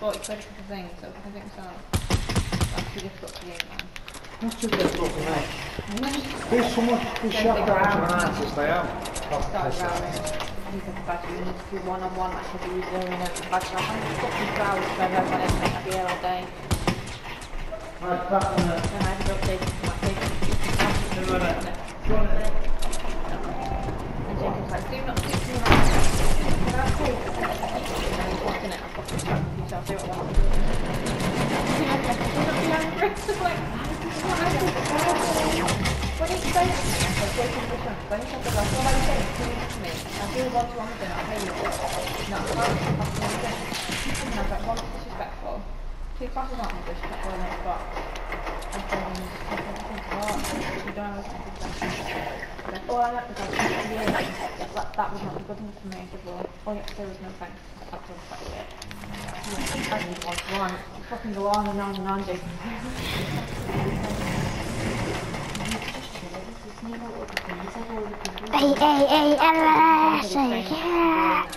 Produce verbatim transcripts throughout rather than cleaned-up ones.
forty quid for the thing, so I think so. That's too difficult for you, man. That's too difficult for me. There's so much, there's shot for an artist, I am. Start around you can badger, you need to do one on one, like if you were doing a badger. I'm fucking proud of everyone else make that here all day. Right, back on the... And I have to update it to my page. And Jacob's like, do not, do not. And I'm cool. And then he's watching it, I'm fucking stuck with you, so I'll do what I want to do. Do not be angry. It's like, when he says it to me, I said, wait in the front. When he said the last one I was saying, do it to me. I do want to answer, I'll pay you. No, I'm not passing anything. And I was like, one, it's disrespectful. Two classes aren't disrespectful in it, but I said, I'm just taking everything to heart. You don't have anything to say. Like, oh, I like the guy. Yeah, that, that was not a good thing for me. I said, well, all you have to say was no thanks. That was quite it. I need one to one. Fucking go on and on and on, Jason. Hey, hey, hey, Ella, say yeah.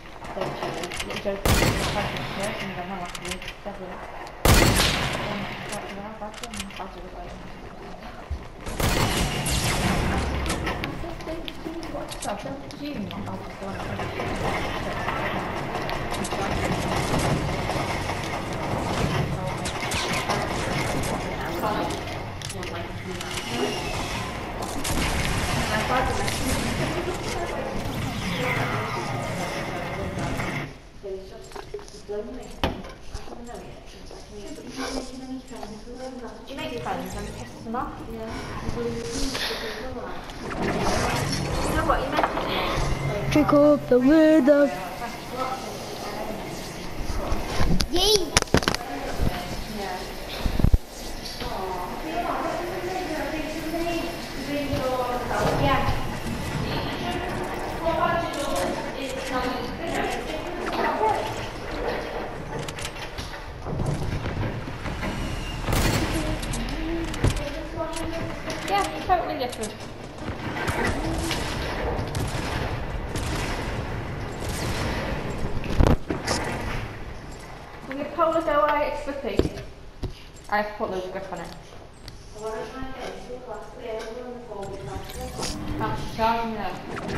Do you make friends and piss them off? Yeah. You know what you meant to do? Pick up the word of... Yay! Yeah, totally different. When the cola go away, it's slippy. I have to put loads of grip on it. That's charging there.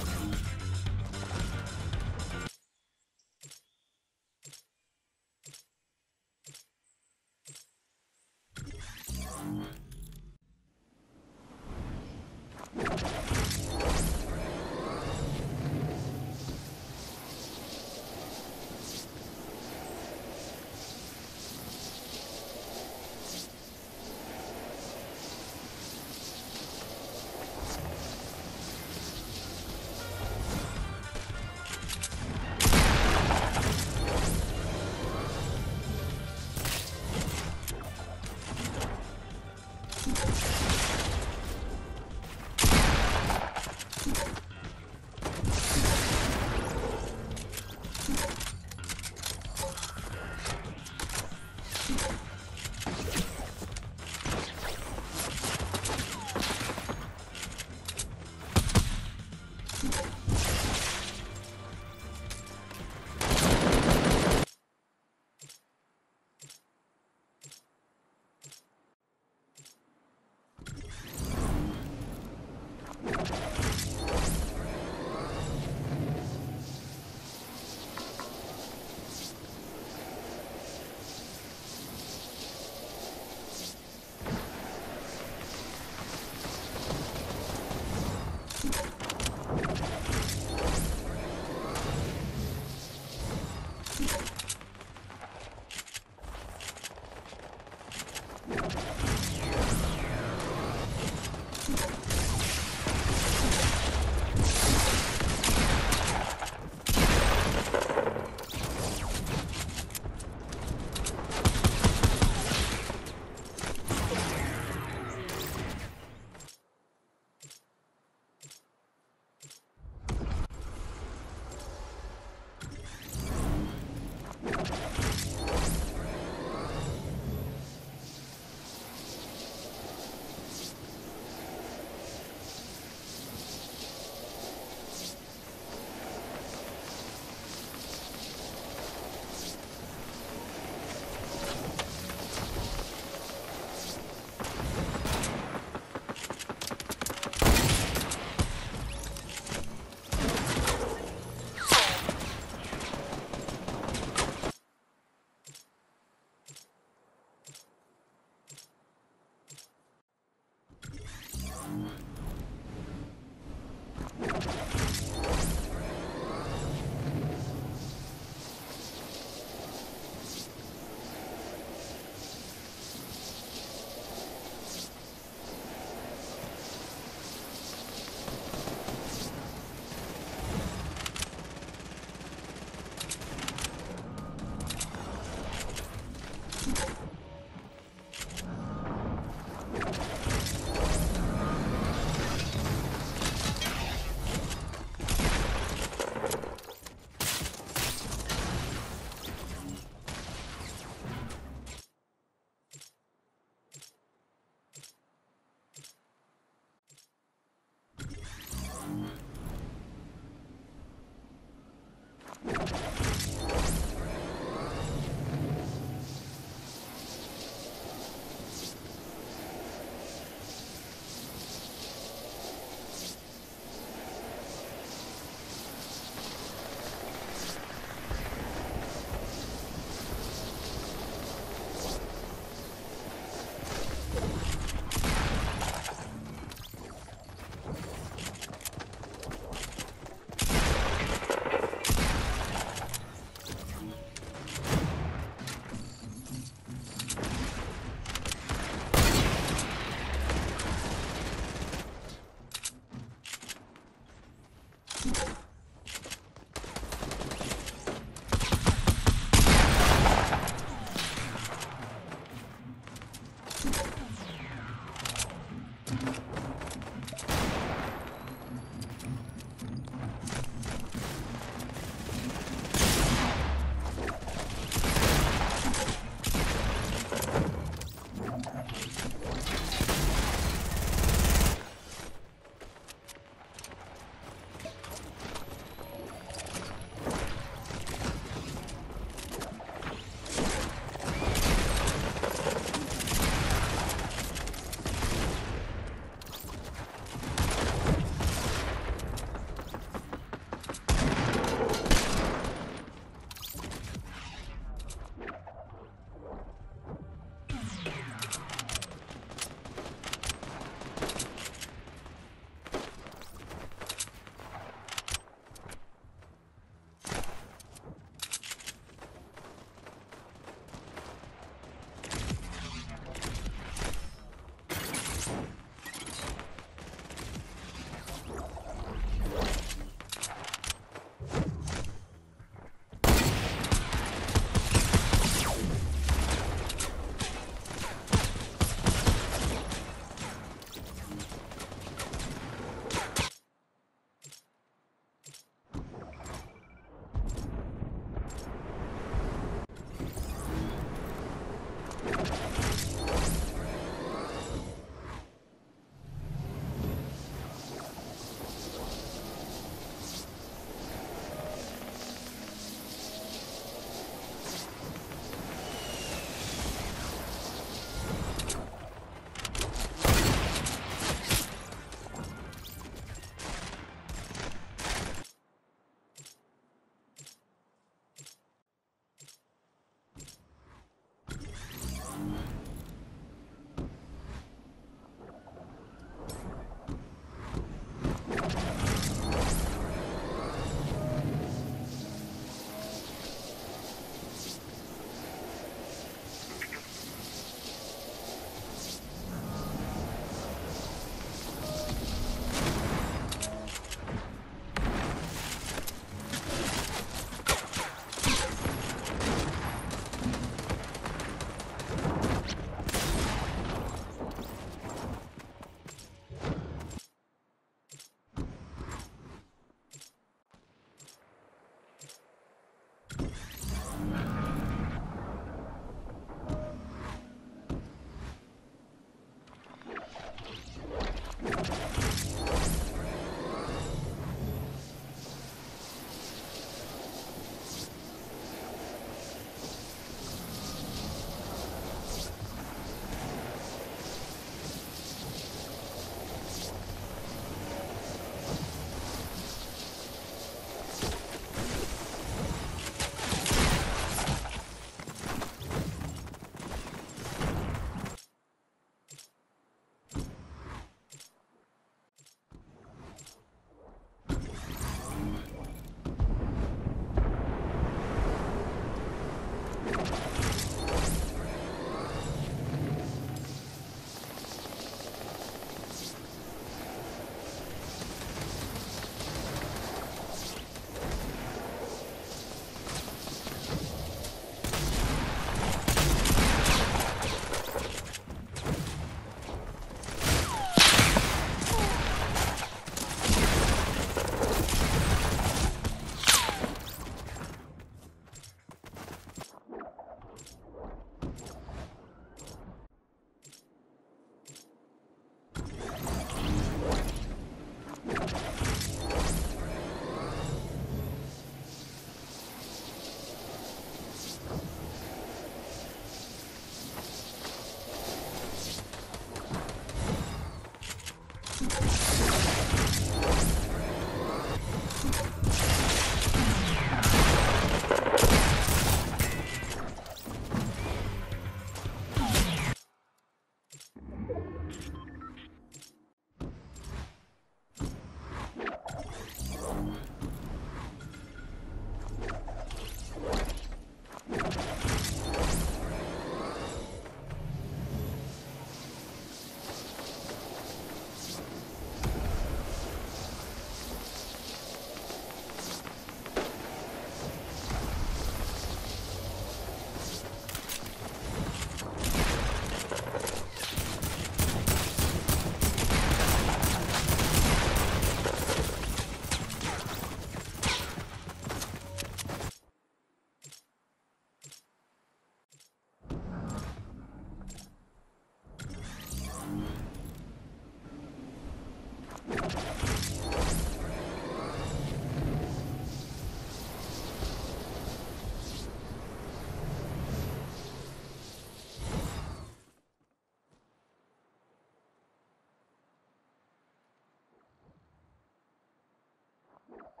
Right.